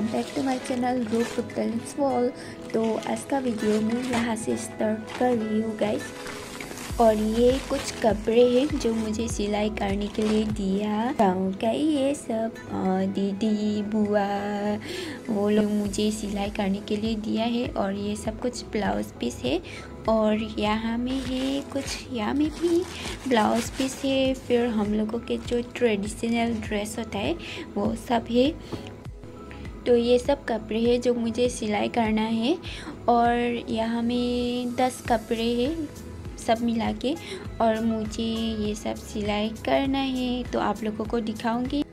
Welcome back to my channel Roop talents wall. तो आज का वीडियो मैं यहाँ से स्टार्ट कर रही हूँ गाइस। और ये कुछ कपड़े हैं जो मुझे सिलाई करने के लिए दिया गाँव का ये सब दीदी बुआ वो लोग मुझे सिलाई करने के लिए दिया है। और ये सब कुछ ब्लाउज पीस है और यहाँ में है कुछ, यहाँ में भी ब्लाउज पीस है। फिर हम लोगों के जो ट्रेडिशनल ड्रेस होता है वो सब है। तो ये सब कपड़े हैं जो मुझे सिलाई करना है। और यहाँ में 10 कपड़े हैं सब मिला के, और मुझे ये सब सिलाई करना है तो आप लोगों को दिखाऊंगी।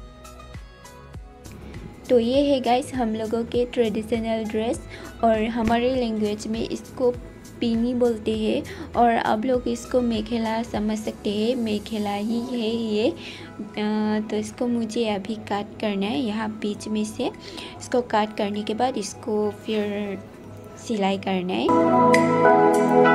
तो ये है गाइस हम लोगों के ट्रेडिशनल ड्रेस, और हमारे लैंग्वेज में इसको पीनी बोलते हैं और आप लोग इसको मेखेला समझ सकते हैं, मेखेला ही है ये। तो इसको मुझे अभी काट करना है यहाँ बीच में से। इसको काट करने के बाद इसको फिर सिलाई करना है।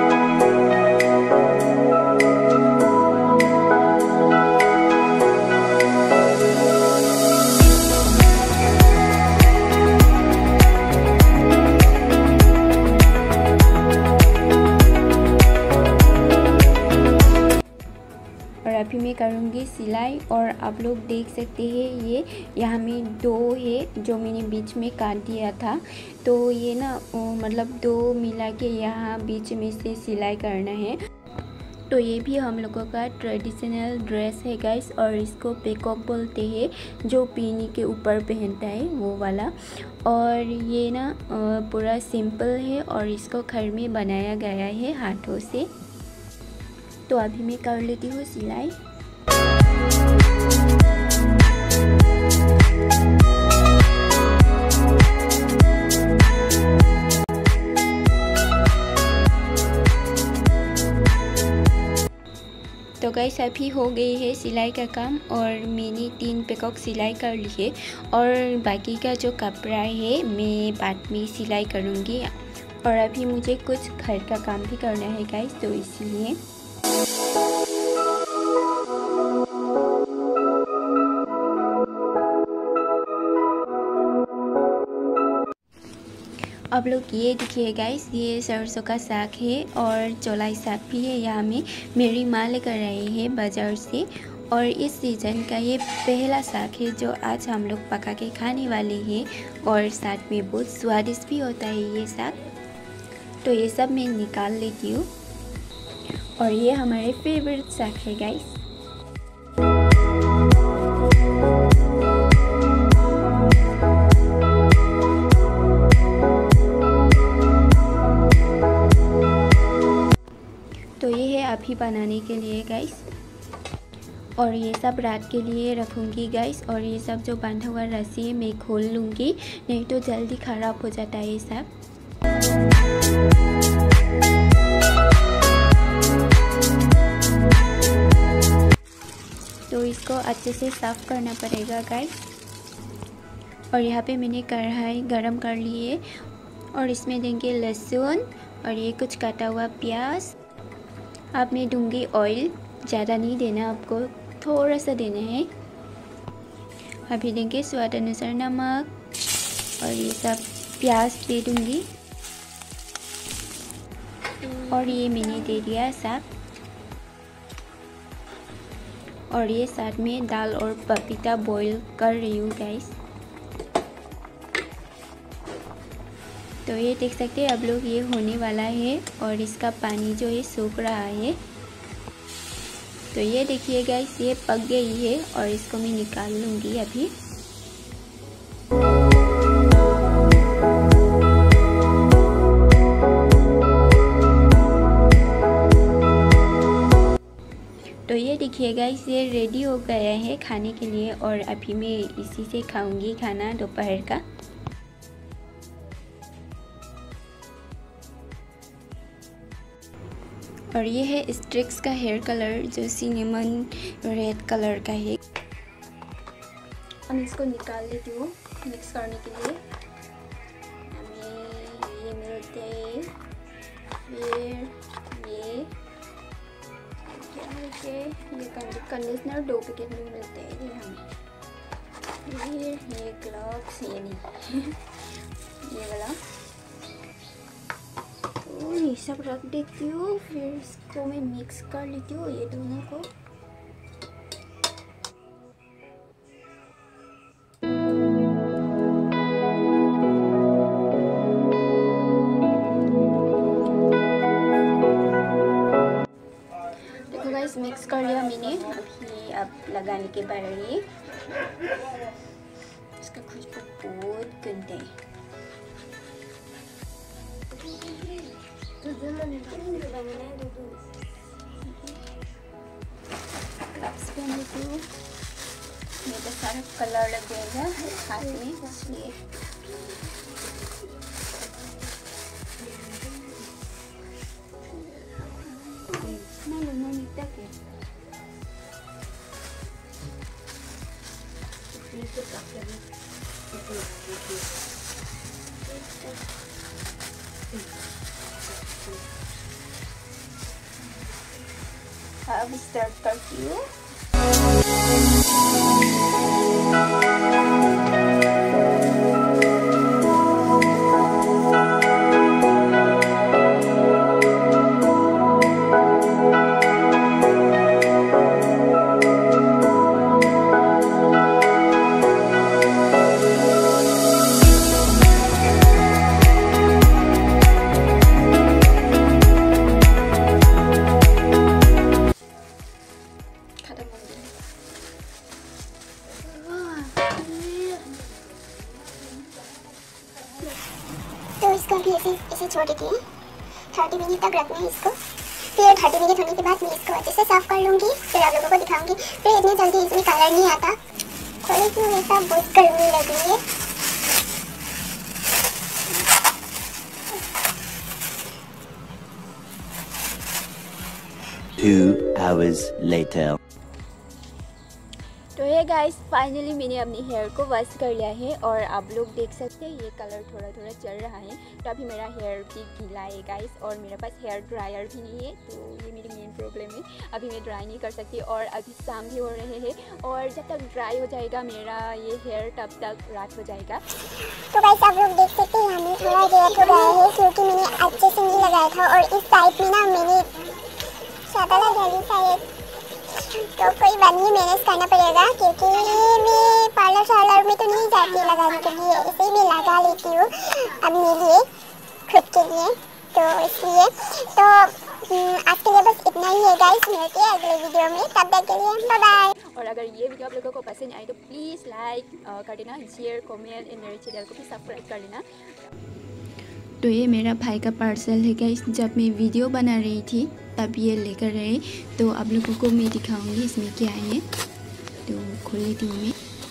अभी मैं करूँगी सिलाई, और आप लोग देख सकते हैं ये यहाँ में 2 है जो मैंने बीच में काट दिया था। तो ये ना मतलब 2 मिला के यहाँ बीच में से सिलाई करना है। तो ये भी हम लोगों का ट्रेडिशनल ड्रेस है गाइस, और इसको पेकॉक बोलते हैं जो पीनी के ऊपर पहनता है वो वाला। और ये ना पूरा सिंपल है और इसको घर में बनाया गया है हाथों से। तो अभी मैं कर लेती हूँ सिलाई। तो गाइस अभी हो गई है सिलाई का काम, और मैंने 3 पेकॉक सिलाई कर ली है। और बाकी का जो कपड़ा है मैं बाद में सिलाई करूँगी। और अभी मुझे कुछ घर का काम भी करना है गाइस, तो इसलिए आप लोग ये देखिए गाइस, ये सरसों का साग है और चौलाई साग भी है। यहाँ में मेरी माँ लेकर आई है बाज़ार से, और इस सीज़न का ये पहला साग है जो आज हम लोग पका के खाने वाले हैं। और साथ में बहुत स्वादिष्ट भी होता है ये साग। तो ये सब मैं निकाल लेती हूँ, और ये हमारे फेवरेट साग है गाइस। तो ये है अभी बनाने के लिए गाइस, और ये सब रात के लिए रखूँगी गाइस। और ये सब जो बांधा हुआ रस्सी है मैं खोल लूँगी, नहीं तो जल्दी ख़राब हो जाता है ये सब। तो इसको अच्छे से साफ़ करना पड़ेगा गाइस। और यहाँ पे मैंने कढ़ाई गरम कर ली है, और इसमें देंगे लहसुन और ये कुछ काटा हुआ प्याज। अब मैं दूंगी ऑयल, ज़्यादा नहीं देना आपको, थोड़ा सा देना है। अभी देंगे स्वाद अनुसार नमक, और ये सब प्याज दे दूंगी। और ये मैंने दे दिया साग, और ये साथ में दाल और पपीता बॉईल कर रही हूँ गाइस। तो ये देख सकते हैं आप लोग, ये होने वाला है और इसका पानी जो है सूख रहा है। तो ये देखिए गाइस, ये पक गई है और इसको मैं निकाल लूँगी अभी। तो ये देखिए गाइस, ये रेडी हो गया है खाने के लिए, और अभी मैं इसी से खाऊंगी खाना दोपहर का। और ये है स्ट्रिक्स का हेयर कलर जो सिनेमन रेड कलर का है। हम इसको निकाल लेती हूँ मिक्स करने के लिए। हमें ये मिलते हैं, फिर ये क्या है, ये कंडीशनर 2 पैकेट में मिलते हैं। ये हमें फिर ये ग्लव्स, ये नहीं ये वाला, तो ये सब रख देती हूँ। फिर इसको मैं मिक्स कर लेती हूँ ये दोनों को। देखो गाइस, मिक्स कर लिया मैंने। अभी अब लगाने के बाद ये इसका खुशबू बहुत गंदा है। ग्लव्स पहन लेती हूँ, नहीं तो सारा कलर लग जाएगा हाथ में, इसलिए। अब स्टार्ट करती हूँ। तो इसको भी ऐसे छोड़ देती हूँ। 30 मिनट तक रखना है इसको। फिर 30 मिनट होने के बाद मैं इसको अच्छे से साफ कर लूँगी, फिर आप लोगों को दिखाऊंगी। फिर इतनी जल्दी इसमें कलर नहीं आता, खोले क्यों ऐसा, बहुत गर्मी लग रही है। Two hours later. तो ये गाइस, फाइनली मैंने अपनी हेयर को वॉश कर लिया है और आप लोग देख सकते हैं ये कलर थोड़ा थोड़ा चल रहा है। तो अभी मेरा हेयर भी गीला है गाइस, और मेरे पास हेयर ड्रायर भी नहीं है, तो ये मेरी मेन प्रॉब्लम है। अभी मैं ड्राई नहीं कर सकती और अभी शाम भी हो रहे हैं, और जब तक ड्राई हो जाएगा मेरा ये हेयर तब तक रात हो जाएगा। तो गाइस आप लोग देख सकते हैं हमें थोड़ा लेट हो गया है, क्योंकि मैंने अच्छे से नहीं लगाया था और इस टाइप में ना मैंने ज़्यादा लगा ली शायद। तो कोई बात नहीं, मैनेज करना पड़ेगा, क्योंकि मैं पार्लर में तो नहीं जाती लगाने के लिए, ऐसे ही मैं लगा लेती हूँ अपने लिए, खुद के लिए। तो इसलिए तो आज के लिए बस इतना ही है गाइस, मिलते हैं अगले वीडियो में, तब तक के लिए बाय बाय। और अगर ये वीडियो आप लोगों को पसंद आए तो प्लीज़ लाइक कर देना, शेयर, कमेंट, एंड मेरे चैनल को भी सब्सक्राइब कर लेना। तो ये मेरा भाई का पार्सल है गाइस, जब मैं वीडियो बना रही थी तब ये लेकर रहे, तो आप लोगों को मैं दिखाऊंगी इसमें क्या है। तो खोल लेती हूँ मैं।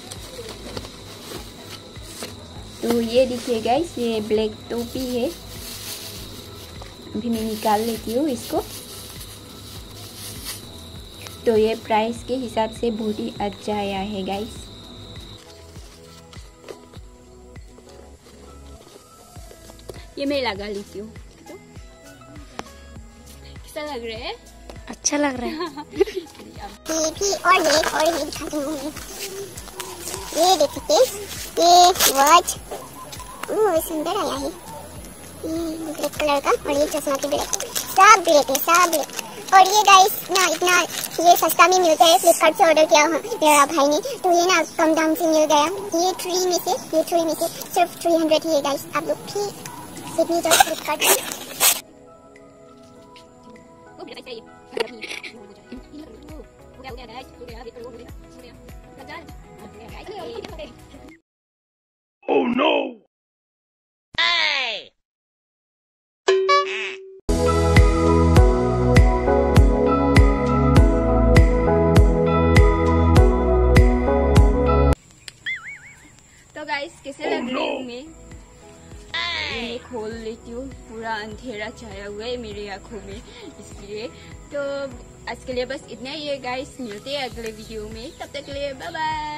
तो ये देखिए गाइस, ये ब्लैक टोपी है। अभी मैं निकाल लेती हूँ इसको। तो ये प्राइस के हिसाब से बहुत ही अच्छा आया है गाइस। ये मैं लगा लेती हूँ। तो कैसा लग रहा है? अच्छा लग रहा है। ये भी और ये दिखाती हूँ। ये देखिए, ये वॉच सुंदर आया है, ब्लैक कलर का, और ये चश्मा की ब्लैक, सब ब्लैक है, सब ब्लैक। और ये गाइस ना इतना ये सस्ता में मिलता है, फ्लिपकार्ट से ऑर्डर किया मेरा भाई ने, तो ये ना कम दाम से मिल गया। ये 3 में से सिर्फ 300 ही है गाइस। आप लोग भी देखने जाओ फ्लिपकार्ट में। Oh no! तो गाइस, कैसे लग रही हूँ मैं? मैं खोल लेती हूँ, पूरा अंधेरा छाया हुआ है मेरी आँखों में, इसलिए। तो आज के लिए बस इतना ही है गाइस, मिलते हैं अगले वीडियो में, तब तक के लिए बाय बाय।